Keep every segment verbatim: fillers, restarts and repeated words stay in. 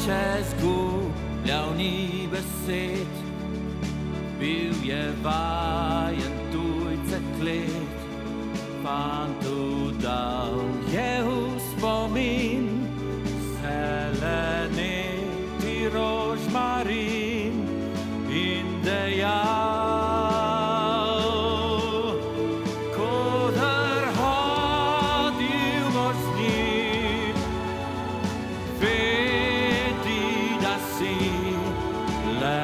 oče zgubljal ni besed, bil je vajen tujce klet, fantu dal je v spomin zeleneti rožmarin in dejal, kodar hodil boš z njim, vedi, da si le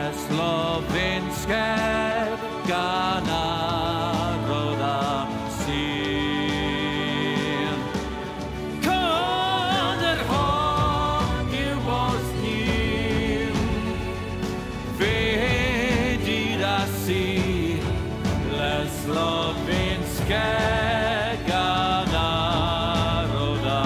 slovenskega naroda sin. Kodar hodil boš z njim, vedi, da si le slovenskega naroda.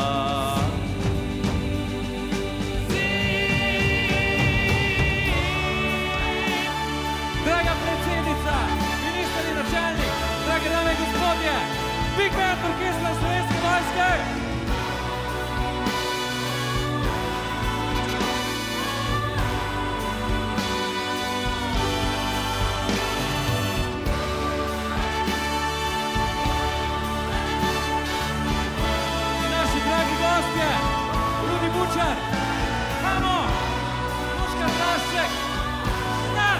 Draga predsednica, minister in načelnik, drage dame in gospodje, Big Band orkestra Slovenske vojske! In naši dragi gostje, Rudi Bučar, Hamo, Duška Drašček, Stan!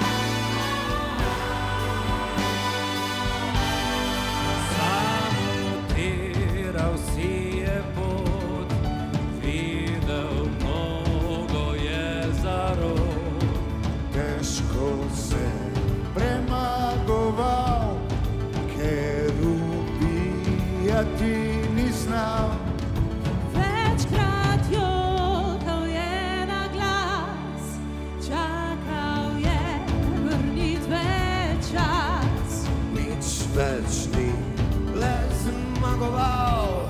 Samotiral si je pot, videl mnogo je zarod. Težko se premagoval, ker ubijati ni znal. Večkrat jokal je na glas, čakal je vrnitve čas. Nič več ni le zmagoval.